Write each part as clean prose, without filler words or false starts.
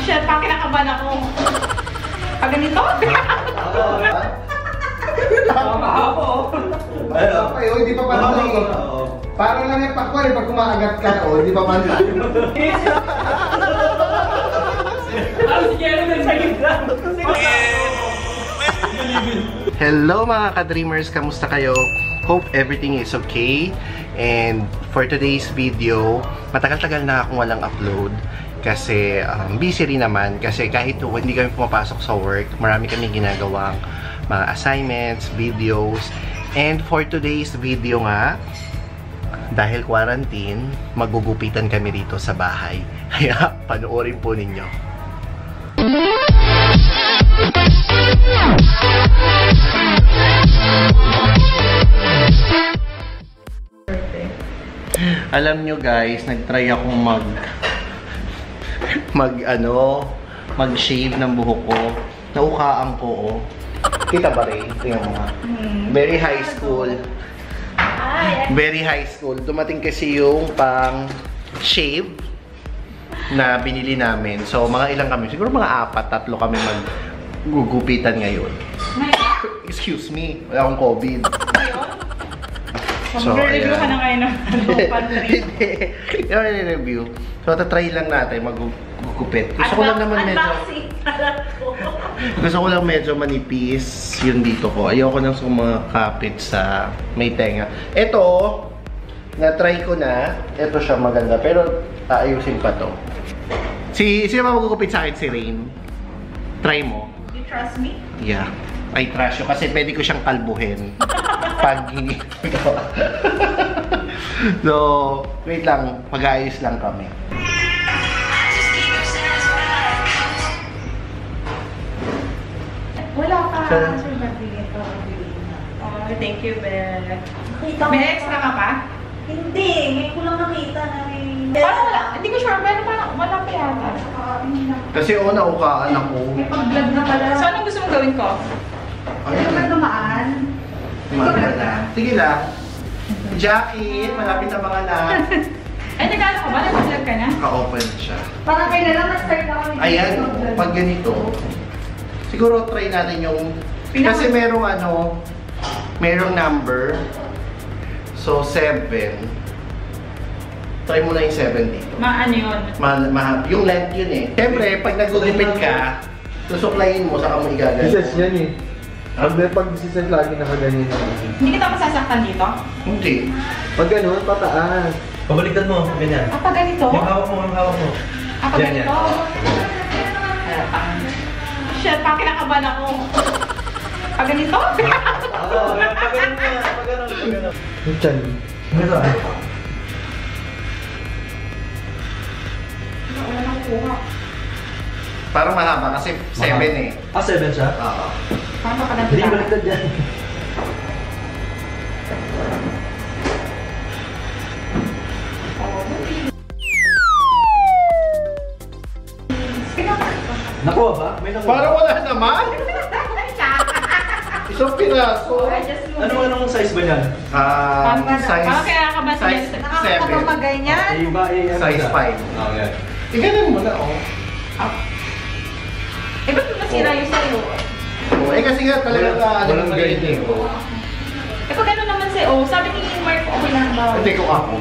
Shit, parang kinakabahan ako. Pag ganito? Tama ako. Okay, o, hindi pa pantay. Parang lang yung pakwari pag kumaagat ka, o, hindi pa pantay. Hello mga ka-dreamers, kamusta kayo? Hope everything is okay. And for today's video, matagal-tagal na akong walang upload. Kasi busy rin naman. Kasi kahit hindi kami pumapasok sa work, marami kami ginagawang mga assignments, videos. And for today's video nga, dahil quarantine, magugupitan kami dito sa bahay. Kaya panoorin po ninyo. Alam nyo guys, nag-try akong mag-shave ng buhok ko. Naukaan ko, oh. Kita ba rin? Tingnan mo nga. Very high school. Very high school. Dumating kasi yung pang-shave na binili namin. So, mga ilang kami. Siguro mga 4, 3 kami mag-gugupitan ngayon. Excuse me. Wala akong COVID. So, mag-review ka na ngayon ng pantry. Hindi. Review. So, tatry lang natin mag-gupit. Gusto ko lang naman medyo... Gusto ko lang medyo manipis yung dito ko. Ayoko nang sumakapit sa may tenga. Ito, na-try ko na. Ito siya maganda. Pero, aayusin pa to. Sino ba magugupit sa akin? Si Rain. Try mo. You trust me? Yeah. I trust you kasi pwede ko siyang kalbuhin pag hindi gawa. So, wait lang. Mag-aayos lang kami. Wala pa. Sir, nabigito. Oh, thank you, Beth. May extra ka pa? Hindi. Ngayon ko lang nakita na may... Parang wala. Hindi ko sure, pero parang wala pa yata. Kasi naukaan ako. May pag-vlog na pala. So, anong gusto mong gawin ko? Ito ba dumaan? Maganda na. Sige lang. Jackie, malapit na mga na. Ay, nag-ano ka ba? Nag-vlog ka na? Ka-open siya. Parang kayo na lang nag-start ako. Ayan, pag ganito, siguro try natin yung... Kasi merong merong number. So, 7. Try mo na yung 7 dito. Ano yun? Yung length yun eh. Siyempre, pag nagugupit ka, susuklayin mo, saka mo igagano. Bises yan eh. Pag bises lagi nakaganyan na. Hindi kita masasaktan dito? Hindi. Pag gano'n, pataas. Pabaliktad mo, ganyan. Pag ganito? Yung hawak mo, yung hawak mo. Pag ganito? Shit, parang kinakabahan ako. Pag ganito? Oo, pag ganun nga, pag ganun. Yung chan. Ito ah. Wala nang kuha. Parang mahaba kasi 7 eh. Ah, 7 siya? Oo. Paano ka Hindi, nagtaka? baliktad yan. Nakuha ba? May nakuha. Parang wala naman! Isang piraso. Anong size ba yan? Size... Parang kaya ka ba size siya? Nakakapamagay niyan. Iba eh. Size 5. Okay. Iganan mo na, oh. Eh, ba't nasira yung sa'yo? Oh, kasi nga talagang walang guide eh. Eh, pag ano naman sa'yo, sabi ni Mark, okay lang ba? Hindi ko ako.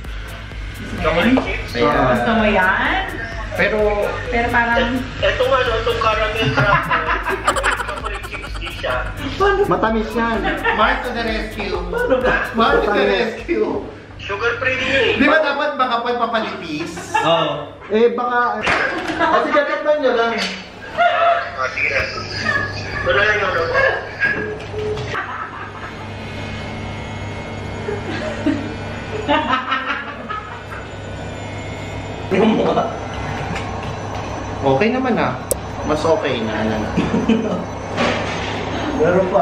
Ayan. Gusto mo yan? Pero parang... Itong caramel crap, chocolate chips di siya. Matamis yan. Mark to the rescue. Mark to the rescue. Sugar free niya eh. Di ba dapat baka papalipis? Oo. Eh baka... Kasi gatikman nyo lang. Sige na. Wala lang yun. Okay naman ah. Mas okay na. Meron pa.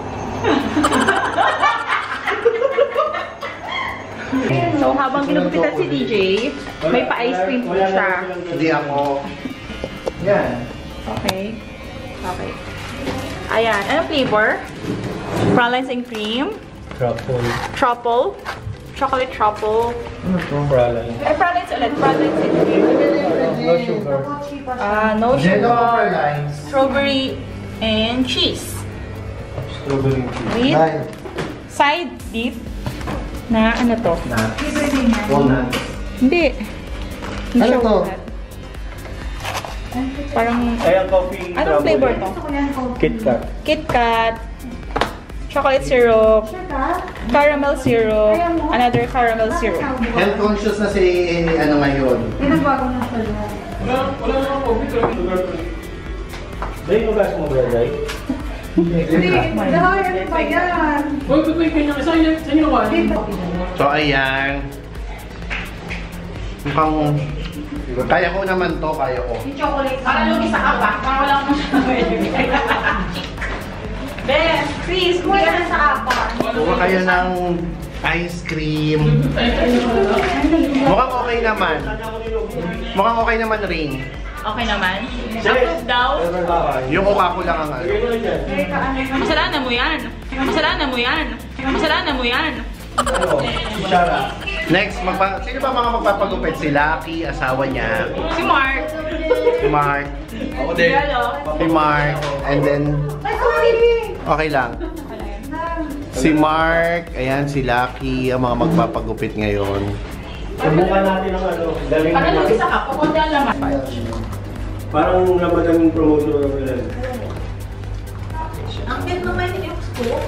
So, habang ginugupitan si DJ, may pa-ice cream po siya. Hindi ako. Yan. Okay. Okay. Ayan. Anong flavor? Pralines and cream. Truffle. Chocolate truffle. Ano ito? Praline. Eh, pralines ulit. Pralines and cream. No sugar. flavor? No Jello sugar, lines. strawberry, and cheese. Strawberry cheese. With Nine. side dip na ano to? Walnut. Hindi. Hindi Ano siya to? walnut. Parang, Ayan, coffee. anong flavor to? KitKat. KitKat, chocolate syrup, caramel syrup, another caramel syrup. Health conscious na si ano ngayon. Wala naman coffee. Sugar free. Dahil mo gas mo ba, Day? Uy, ba't kayo nang saan yung So ayan. Mukhang kaya ko naman to, kaya ko. Parang yung isa ka ba? Parang wala akong Ben, please, kuha ka na sa apa. Kuha kayo ng ice cream. Mukhang okay naman. Mukhang okay naman rin. Okay naman. Approve daw. Yung mukha ko lang ang ano. Masalanan mo yan. Masalanan mo yan. Masalanan mo yan. Shara. Next, sino ba mga magpapagupit? Si Lucky, asawa niya. Si Mark. Si Mark. Ako din. Si Mark. And then, okay lang. Si Mark, ayan, si Lucky, ang mga magpapagupit ngayon. Subukan natin ang ano. Galing Parang yung naman. isa ka, pupunta ang laman. Parang naman ang promotion ng ilan. Ang cute naman yung scoop.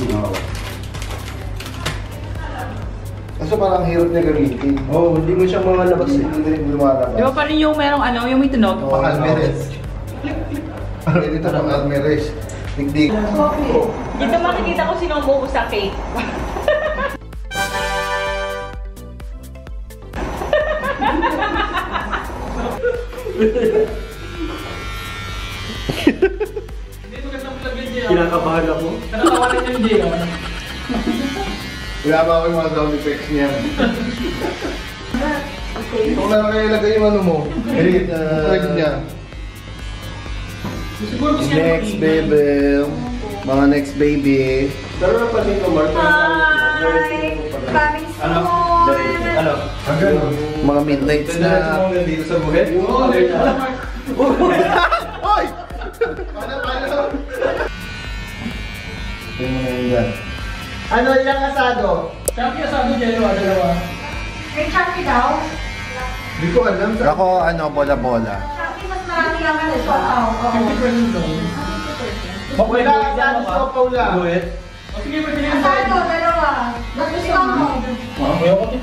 Kaso parang hirap niya gamitin. Oo, hindi mo siya mamalabas eh. Hindi lumalabas. Di ba parang yung merong ano, yung may tunog? Pang Almeres. Dito pang Almeres. Digdig. Dito makikita ko sino mo sa cake. Hindi magandang vlog yun, Jay. Kinakabahan ako. Nakakawalan yung Jay. Wala ba ako yung mga sound effects niya? Kung na kaya ilagay yung ano mo, thread niya. Siguro gusto niya Next baby. Mga next baby. Pero napansin ko, Mark. Ano? Ano? Ang gano'n. Mga midnights na. Dito sa buhet? Oo, Hoy! Paano? Ano yung asado? Champion asado Jay, dalawa. May chunky daw. Hindi ko alam. Ako, ano, bola-bola. Chunky mas marami ang ano. Oo. 50% daw. Wala asado sa Paula. Buhet? O sige, pwede rin Asado, dalawa. Gusto mo. Ayaw ko.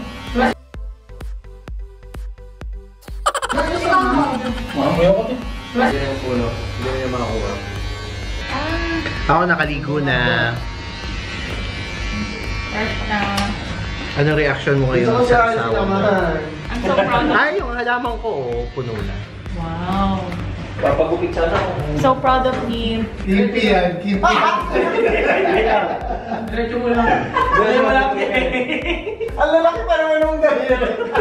Gusto mo. Ayaw ko. Hindi yung puno. Hindi niya makakuha. Ako nakaligo na. Anong reaction mo ngayon sa asawa mo? I'm so proud of Ay, yung halaman ko, oh, puno na. Wow. Papagupit sana ako. So proud of him. Kimpi yan. Kimpi. Diretso mo lang. Dahil wala ko. Ang lalaki pa naman nung dahil.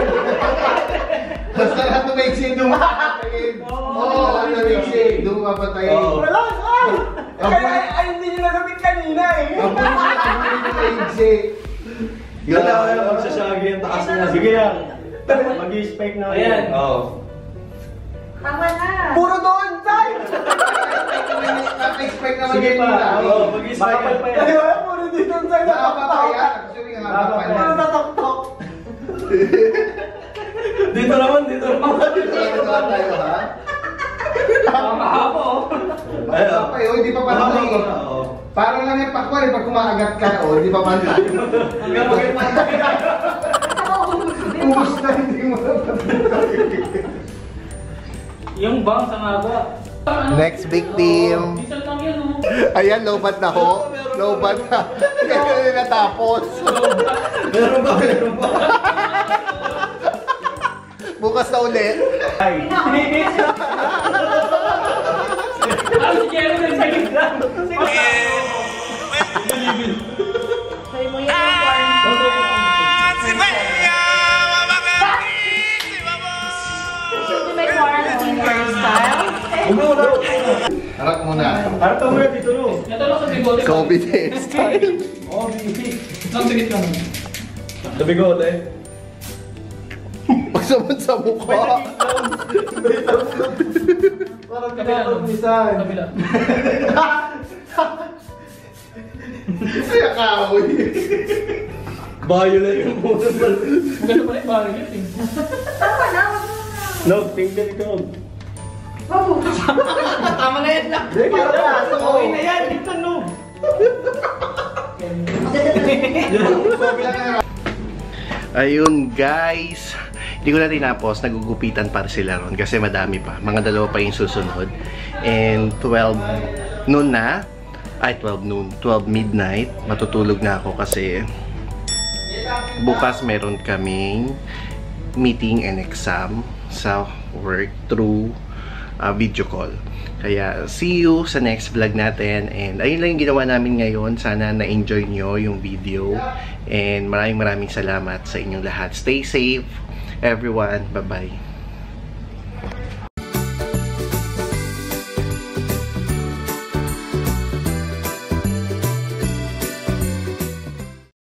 Basta lahat ng maiksi doon mapapatayin. Oo, ang maiksi doon mapapatayin. Wala ka! Kaya hindi nyo nagamit kanina eh. Ang maiksi. Ganda ko na magsasagi ang taas niya. Sige lang. Mag-i-spike na. Ayan. Oo. Tama na. Puro doon, tay! Naka-expect naman Sige yun pa. nila. Oo, mag-i-spike pa yan. Kaya wala, puro dito tayo nakapatayan. Actually nga nakapatayan. Puro natok-tok. Dito naman, dito naman. Dito tayo ha? Makahapo. Ayun. Okay, oh, hindi pa pantay. Oo. Parang lang yung pakwan eh, pag kumakagat ka, oh, hindi pa pantay. Hanggang mag-i-spike. Ubus na, hindi mo na pantay. Yung bang sa maga. Next victim. Diesel lang yan, oh. Ayan, low-bat na ho. Low-bat na. Kaya na natapos. Meron ba? Meron ba? Bukas na ulit. Ay. Ah, si Jerry na sa gitna. Try mo yan yung corn. Should be my quarantine hairstyle. Harap muna. Harap ka muna dito, no? Ito lang sa bigote. COVID hairstyle. Oo, bibi. Lang sa gitna. Sa bigote. Pagsaman sa mukha. pinapagmisan. Kabila. Ay, akahoy. Violet yung unang bal. Maganda pala yung bagay yun eh. Tama na. No, finger ikaw. Tama na yan lang. Okay na yan, ito no. Ayun guys, hindi ko na tinapos, nagugupitan para sila ron kasi madami pa, mga dalawa pa yung susunod. And 12 noon na, ay 12 noon, 12 midnight, matutulog na ako kasi bukas meron kaming meeting and exam sa work through video call. Kaya see you sa next vlog natin, and ayun lang yung ginawa namin ngayon. Sana na-enjoy nyo yung video, and maraming salamat sa inyong lahat. Stay safe everyone, bye bye.